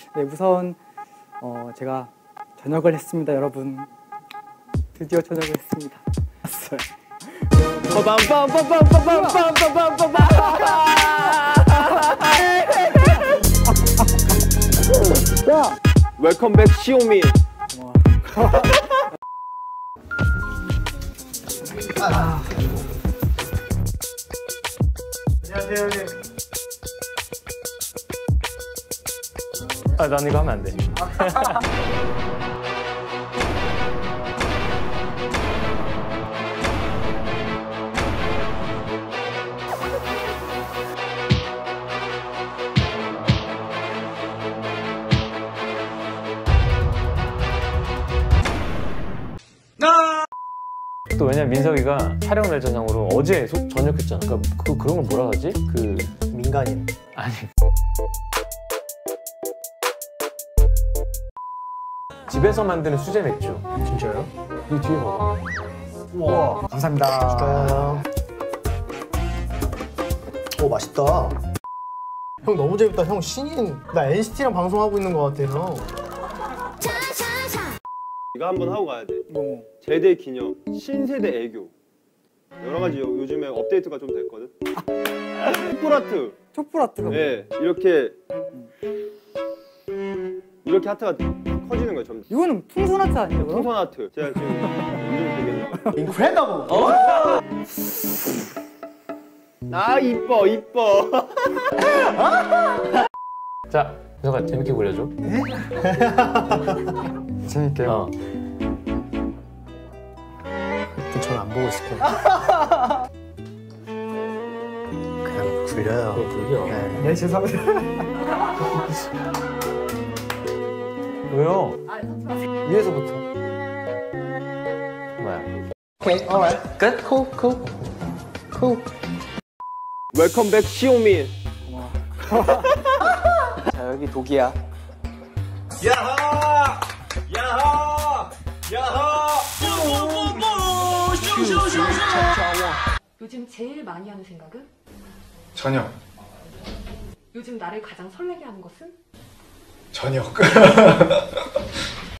네, 우선 제가 전역을 했습니다, 여러분. 드디어 전역을 했습니다. 왔어요. 야! 웰컴 백 시오미. 안녕하세요, 형님. 난 이거 하면 안 돼. 또 왜냐면 민석이가 촬영 날짜상으로 어제 전역했잖아. 그러니까 그런 걸 뭐라 하지? 민간인. 아니. 집에서 만드는 수제 맥주. 진짜요? 이 뒤에 봐봐. 우와. 감사합니다. 맛있어요. 오, 맛있다. 형 너무 재밌다. 형 신인. 나 NCT랑 방송하고 있는 것 같아요. 이거 한번 하고 가야 돼. 제대 기념, 신세대 애교. 여러 가지 요즘에 업데이트가 좀 됐거든. 촛불하트. 촛불하트가 네, 이렇게 하트가 커지는 거예요, 점점. 이거는 풍선하트 아니에요? 풍선 하트. 제가 지금 요즘 되게 인크레더블. 아 이뻐. 자, 민석아 재밌게 굴려줘. 재밌게요. 일단 저는 안 보고 있을게요. 그냥 굴려요. 굴려. 네, 죄송합니다. 왜요? 위에서부터. 뭐야? 오케이, alright. Good, cool. 웰컴 백 시오미. 자, 여기 독이야. 요즘 제일 많이 하는 생각은? 저녁. 요즘 나를 가장 설레게 하는 것은? 저녁.